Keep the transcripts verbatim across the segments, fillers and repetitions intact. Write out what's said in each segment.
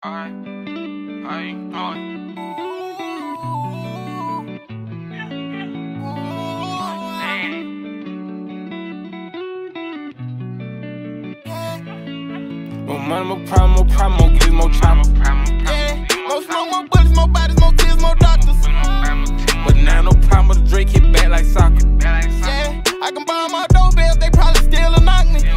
Alright, how you doing? More money, more problem, more problem, more kids, more trauma. Yeah, more smoke, more bullets, more bodies, more tears, more doctors. But now no problem, but the Drake hit back like soccer. Yeah, I can buy my doorbells, they probably still a knock me.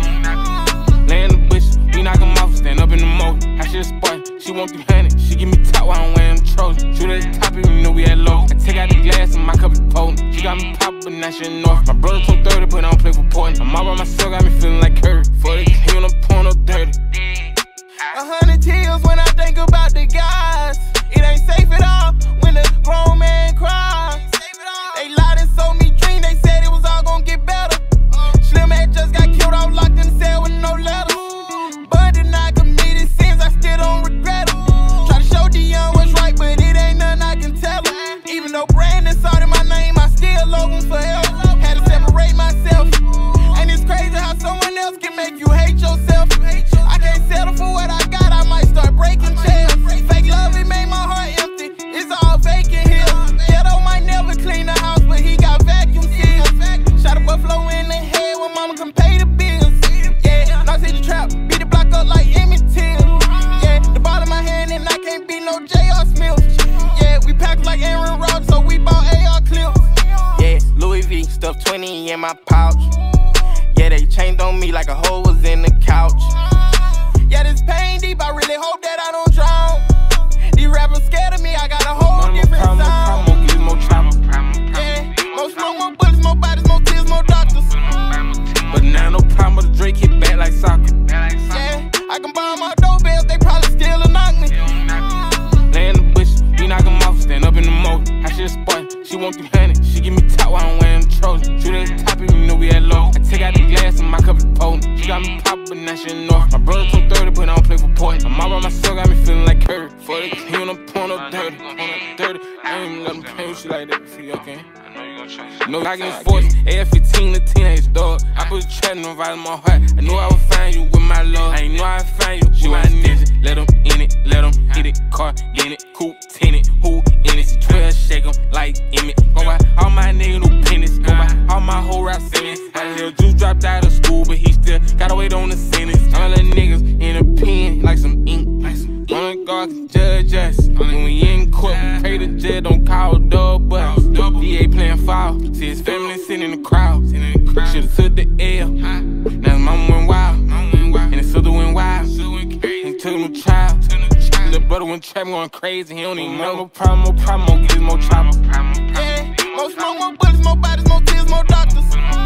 Lay in the bush, we knock them off, stand up in the moat. I should spot, she want three hundred, she give me top while I'm wearing Trojan. Shoot at the top, even know we had low. I take out the glass and my cup is potent. She got me poppin', but now she north. My brother told thirty, but I don't play for Portland. I'm all by myself, got me feeling like Curry. For the king, I'm pouring up dirty. A hundred tears when I think about the guys. It ain't safe at all when the grown man cries. They lied and sold me dream, they said it was all gonna get better. Slim had just got killed out, locked in the cell with no letters. But then I committed sins, I still don't regret them. Try to show Dion what's right, but it ain't nothing I can tell him. Even though Brandon started my name, I still love him forever. Had to separate myself. And it's crazy how someone else can make you hate yourself. I can't settle for what I got, I might start breaking chairs. Fake love, it made my heart empty, it's all vacant here. Ghetto might never clean the house, but he got vacuum seals. Shot a buffalo in the head when mama can pay the bills. Yeah, knocked in the trap, beat the block up like Emmett Till. Yeah, the ball in my hand and I can't beat no J R Smith. Yeah, we packed like Aaron Rodgers, so we bought A R clips. Yeah, Louis V, stuff twenty in my pouch. Yeah, they chained on me like a hoe was in the couch. Yeah, this pain deep, I really hope that I don't drown. These rappers scared of me, I got a whole different sound. More kids, more trauma. Yeah, more smoke, more bullets, more bodies, more tears, more doctors. But now no problem, but the Drake hit back like soccer. Yeah, I can buy my doorbells, they probably still a knock me. Lay in the bush, we knock them off, stand up in the moat. I should spot, she want three hundred, she give me top while I'm wearing Trojan. Shoot at the top, even know we had low. I take out the glass and my cup is potent. She got me poppin', but now she north. My brother told thirty, but I don't play for Portland. I'm all by myself, got me feeling like Curry. For the king, I'm pouring up dirty, pouring up dirty. I ain't even let them pay with shit like that. See, okay? No, I get forced. A F fifteen, the teenage dog. I put a trap in right in my heart. I knew I would find you with my love. I ain't know I'd find you. You my ninja. Let them in it, let them hit it. Car in it, coupe tinted. Who in it? See twelve, shake them like Emmett. Go by all my niggas new pennies. Go by all my whole rap sentence. I hear Juice dropped out of school, but he still gotta wait on the sentence. All the niggas in a pen like some ink. Only God can judge us. When we in court, we pray the judge don't call dub bus. D A playing foul. See his family sitting in the crowd. Should've took the L. Now his mama went wild. And his sister went wild. He took him to trial. Little brother went trapping, going crazy. He don't even know. No problem, more problem, more kids, more trauma. Yeah, more smoke, more bullets, more bodies, more tears, more doctors.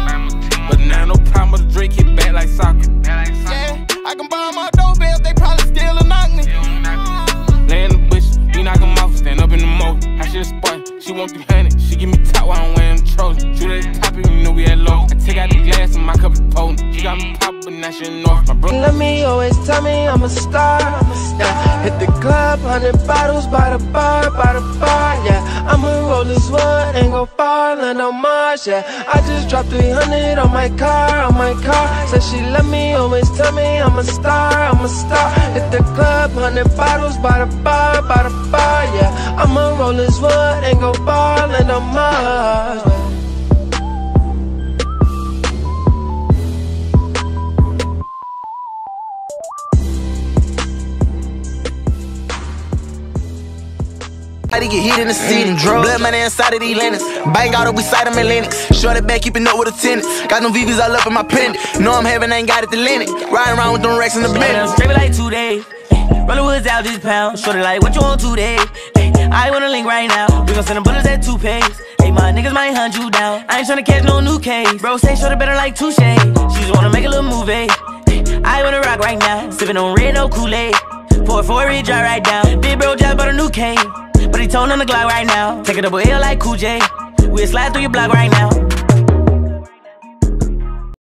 But now no problem, but the Drake hit back like soccer. Yeah, I can buy my doorbells, they probably still a knock me. Lay in the bush, we knock them off, stand up in the moat. I should spot, she want three hundred, she give me top while I'm wearing Trojan. Shoot at the top, even know we had low. I take out the glass and my cup is potent. She got me poppin', but now she north. My brother let me always tell me I'm a star. Yeah, hit the club, hundred bottles by the bar, by the bar. Yeah, I'ma roll this wood and go far, land on Mars. Yeah, I just dropped three hundred on my car, on my car. Said she let me always tell me I'm a star, I'm a star. Hit the club, hundred bottles by the bar, by the bar. Yeah, I'ma roll this wood and go far, land on Mars. Get hit in the city, blood money inside of these linens. Bang out up beside them in Linux. Short it back, keeping up with the tenants. Got no V Vs all up in my pendant. Know I'm having, ain't got it to lend it. Riding around with them racks in the bed. Scrape it like two days. Rollin' woods out this pound. Short it like what you want today. I wanna link right now. We gon' send them bullets at two pays. Hey, my niggas might hunt you down. I ain't tryna catch no new case. Bro, say short it better like Touche. She just wanna make a little movie. I wanna rock right now. Sippin' on red, no Kool-Aid. Pour it for it, dry right down. Big bro just bought a new cane. But he told on the Glock right now. Take a double L like Cool J. We'll slide through your block right now.